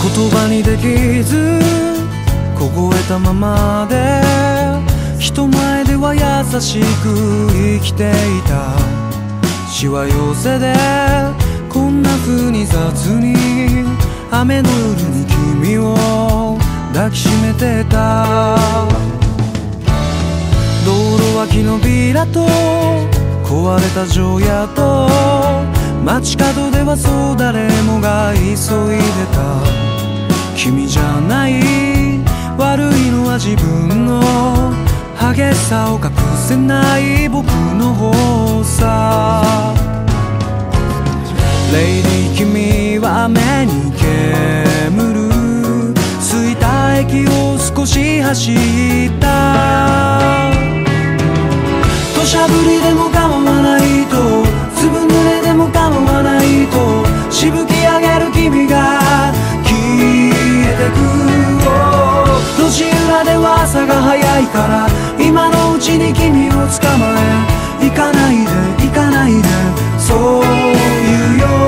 言葉にできず凍えたままで人前では優しく生きていた。しわ寄せでこんな風に雑に雨の夜に君を抱きしめてた。道路脇のビラと壊れた城屋と街角ではそう誰もが急いでた。君じゃない悪いのは自分の激しさを隠せない僕の方さ。レイディ君は目に煙る着いた駅を少し走った。土砂降りでも構わないと粒濡れでも構わないとしぶき上げる君が消えてく。路地裏では朝が早いから今のうちに君を捕まえ行かないで行かないでそういうよ。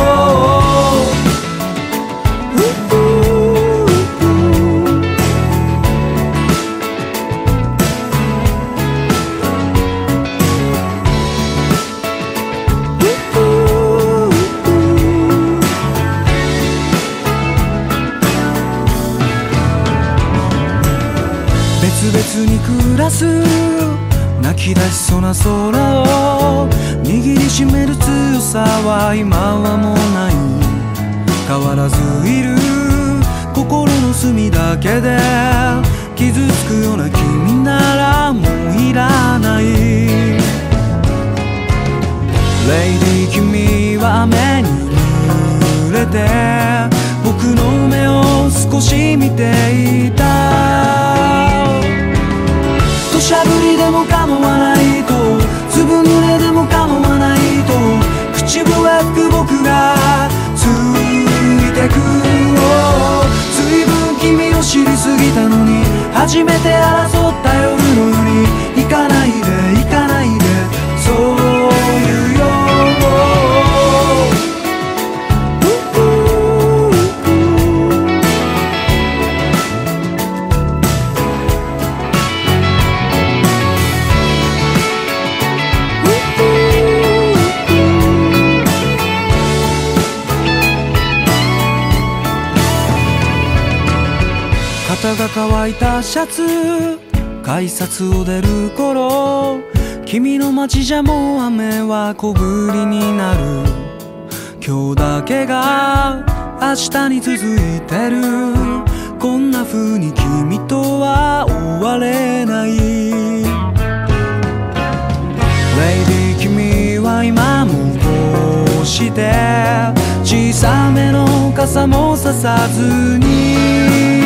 別々に暮らす泣き出しそうな空を握りしめる強さは今はもうない。変わらずいる心の隅だけで傷つくような君ならもういらない。レイディ君は雨に濡れて僕の目を少し見ていた。土砂降りでも構わないと粒濡れでも構わないと口笛吹く僕がついてく。随分君を知りすぎたのに初めて争った夜のように行かないで行かないでそういうよ。肩が乾いたシャツ改札を出る頃君の街じゃもう雨は小降りになる。今日だけが明日に続いてる。こんな風に君とは終われない。レイディ君は今もこうして小さめの傘もささずに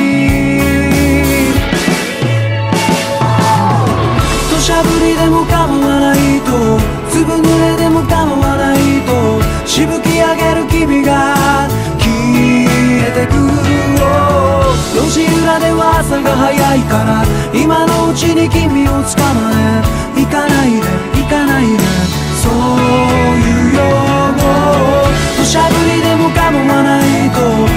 土砂降りでも構わないと粒濡れでも構わないとしぶき上げる君が消えてく。路地裏では朝が早いから今のうちに君を捕まえ行かないで行かないでそういうよ。土砂降りでも構わないと